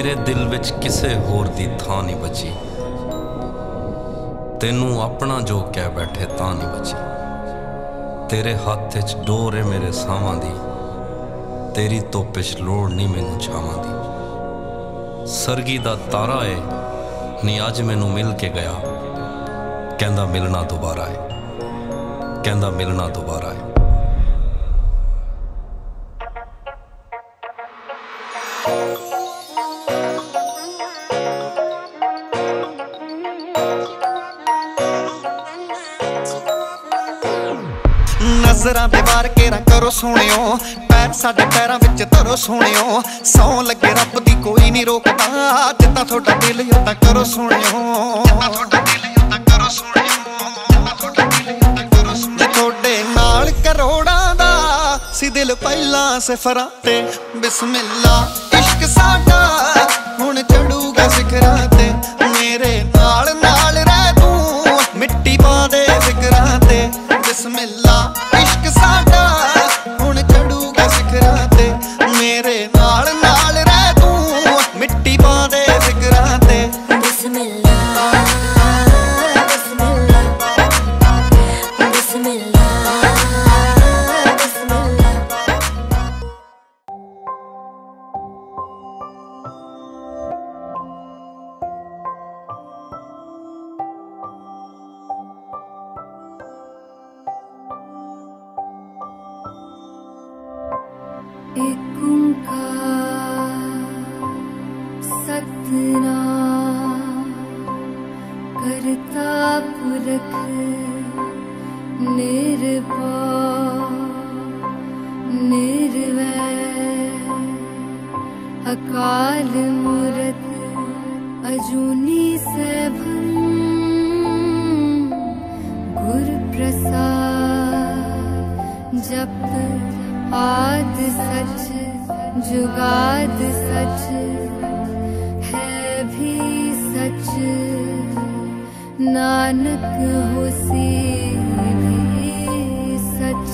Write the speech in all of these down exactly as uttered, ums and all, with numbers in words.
मेरे दिल विच किसे होर दी थां नहीं बची, तेनू अपना जो कह बैठे तां नहीं बची। तेरे हत्थ च डोर है मेरे सावां दी, तेरी तोपिश लोड़ नहीं मैनू छावां दी। सरगी दा तारा है नी अज मैनू मिल के गया, कहंदा मिलना दोबारा है, कहंदा मिलना दोबारा है। नजरां दे वार केरा करो सोहणियो, पैर साडे पैरां विच धरो सोहणियो। सौ लगे रब दी कोई नहीं रोकदा, जिद्दां थोड़ा दिल उदां करो सोहणियो। जे थोड़े नाल करोड़ां दा सी दिल पहला सिफरां ते, बिस्मिल्ला इश्क साडा हुण चढ़ूगा सिखरां ते। मेरे नाल नाल रह तू मिट्टी पा दे फिकरां ते, बिस्मिल्ला इश्क साडा हुण चढ़ूगा सिखरां ते। मेरे नाल नाल रह तू मिट्टी पा दे फिकरां ते, बिस्मिल्ला बिस्मिल्ला बिस्मिल्ला बिस्मिल्ला। एक ओंकार सतनाम करता पुरख निर्भय निर्वैर, अकाल मूरत अजूनी सैभं, गुर प्रसाद जप आद सच जुगाद सच, है भी सच नानक होसी भी सच।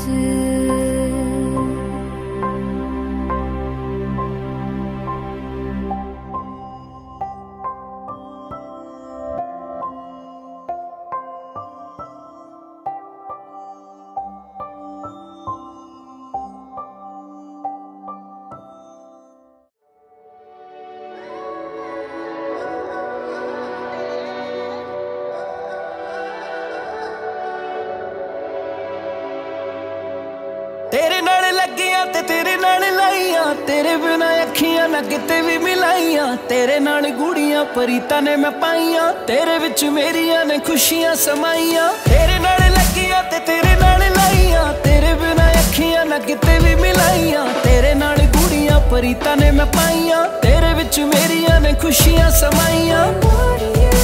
तेरे नाल लगियां ते तेरे नाल लाइयां, तेरे बिना अखियां ना किते भी मिलाइयां। तेरे नाल गुड़ियां परीतां ने मैं पाइयां, तेरे विच मेरियां ने खुशियां समाइयां। तेरे नाल लगियां ते तेरे नाल लाइयां, तेरे बिना अखियां ना किते भी मिलाइयां। तेरे नाल गुड़ियां परीतां ने मैं पाइयां, तेरे विच मेरियां ने खुशियां समाइयां।